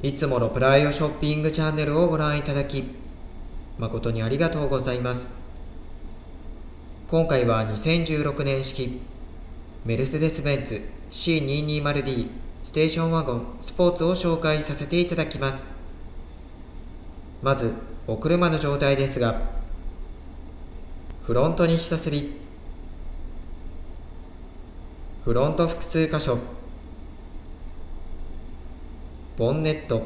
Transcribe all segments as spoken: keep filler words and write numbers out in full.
いつものプライオショッピングチャンネルをご覧いただき、誠にありがとうございます。今回はにせんじゅうろくねん式、メルセデス・ベンツ シーにひゃくにじゅうディー ステーションワゴンスポーツを紹介させていただきます。まず、お車の状態ですが、フロントに下すり、フロント複数箇所、ボンネット、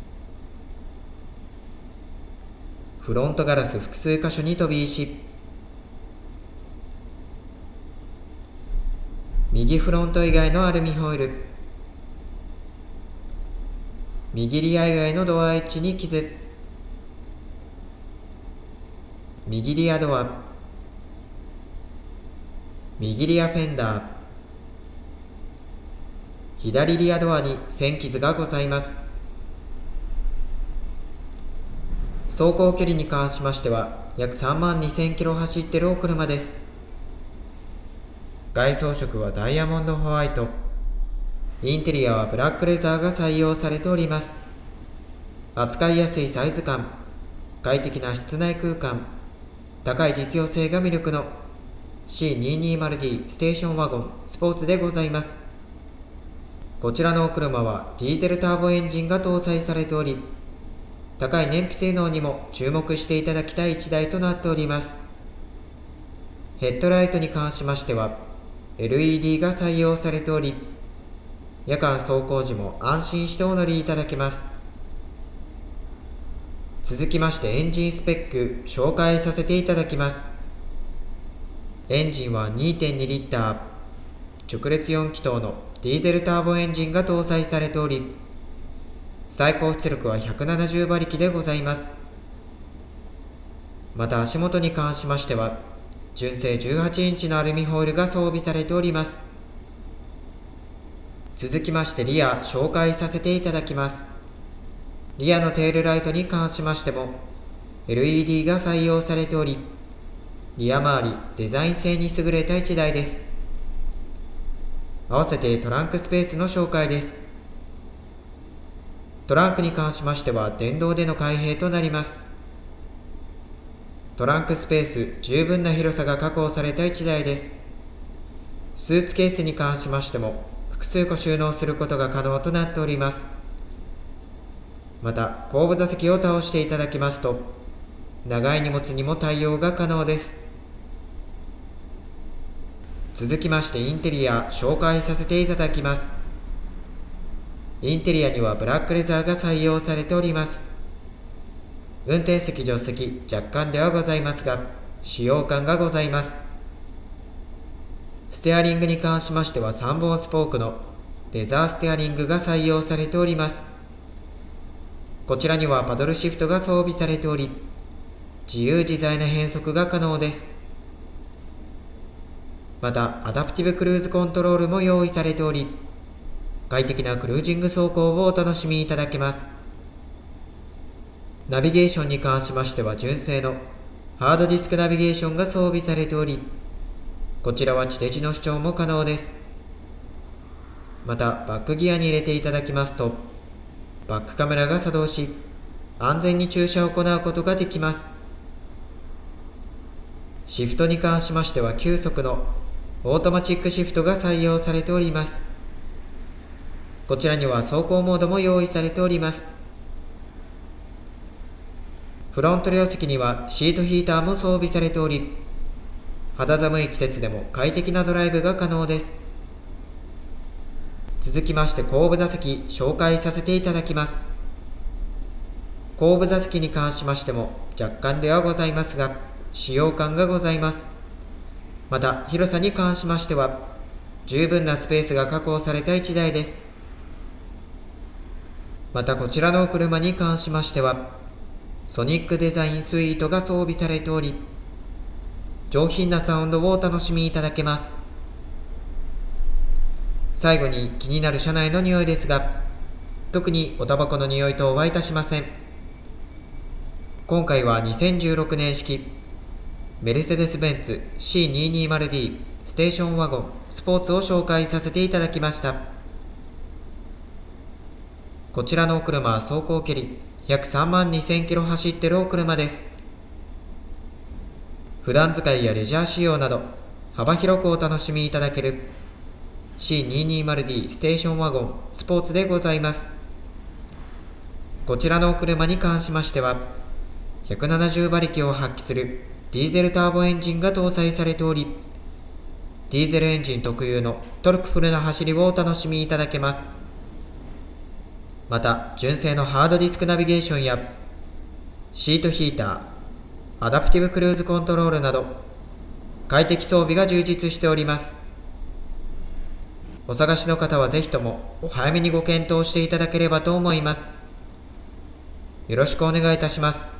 フロントガラス複数箇所に飛び石、右フロント以外のアルミホイル、右リア以外のドアエッジに傷、右リアドア、右リアフェンダー、左リアドアに線傷がございます。走行距離に関しましては約さんまんにせんキロ走っているお車です。外装色はダイヤモンドホワイト、インテリアはブラックレザーが採用されております。扱いやすいサイズ感、快適な室内空間、高い実用性が魅力の シーにひゃくにじゅうディー ステーションワゴンスポーツでございます。こちらのお車はディーゼルターボエンジンが搭載されており、高い燃費性能にも注目していただきたいいちだいとなっております。ヘッドライトに関しましては エルイーディー が採用されており、夜間走行時も安心してお乗りいただけます。続きましてエンジンスペック紹介させていただきます。エンジンは にてんにリッター、直列よん気筒のディーゼルターボエンジンが搭載されており、最高出力はひゃくななじゅうばりきでございます。また足元に関しましては、純正じゅうはちインチのアルミホイルが装備されております。続きましてリア紹介させていただきます。リアのテールライトに関しましても エルイーディー が採用されており、リア周りデザイン性に優れたいちだいです。合わせてトランクスペースの紹介です。トランクに関しましては電動での開閉となります。トランクスペース十分な広さが確保されたいちだいです。スーツケースに関しましても複数個収納することが可能となっております。また後部座席を倒していただきますと、長い荷物にも対応が可能です。続きましてインテリア紹介させていただきます。インテリアにはブラックレザーが採用されております。運転席助手席若干ではございますが、使用感がございます。ステアリングに関しましてはさんぼんスポークのレザーステアリングが採用されております。こちらにはパドルシフトが装備されており、自由自在な変速が可能です。またアダプティブクルーズコントロールも用意されており、快適なクルージング走行をお楽しみいただけます。ナビゲーションに関しましては純正のハードディスクナビゲーションが装備されており、こちらは地デジの視聴も可能です。またバックギアに入れていただきますと、バックカメラが作動し、安全に駐車を行うことができます。シフトに関しましてはきゅうそくのオートマチックシフトが採用されております。こちらには走行モードも用意されております。フロント両席にはシートヒーターも装備されており、肌寒い季節でも快適なドライブが可能です。続きまして後部座席紹介させていただきます。後部座席に関しましても若干ではございますが、使用感がございます。また広さに関しましては十分なスペースが確保されたいちだいです。またこちらのお車に関しましてはソニックデザインスイートが装備されており、上品なサウンドをお楽しみいただけます。最後に気になる車内の匂いですが、特におタバコの匂い等はいたしません。今回はにせんじゅうろくねん式メルセデス・ベンツ シーにひゃくにじゅうディー ステーションワゴンスポーツを紹介させていただきました。 こちらのお車は走行距離約さんまんにせんキロ走ってるお車です。普段使いやレジャー仕様など幅広くお楽しみいただける シーにひゃくにじゅうディー ステーションワゴンスポーツでございます。こちらのお車に関しましてはひゃくななじゅうばりきを発揮するディーゼルターボエンジンが搭載されており、ディーゼルエンジン特有のトルクフルな走りをお楽しみいただけます。また純正のハードディスクナビゲーションやシートヒーター、アダプティブクルーズコントロールなど快適装備が充実しております。お探しの方はぜひともお早めにご検討していただければと思います。よろしくお願いいたします。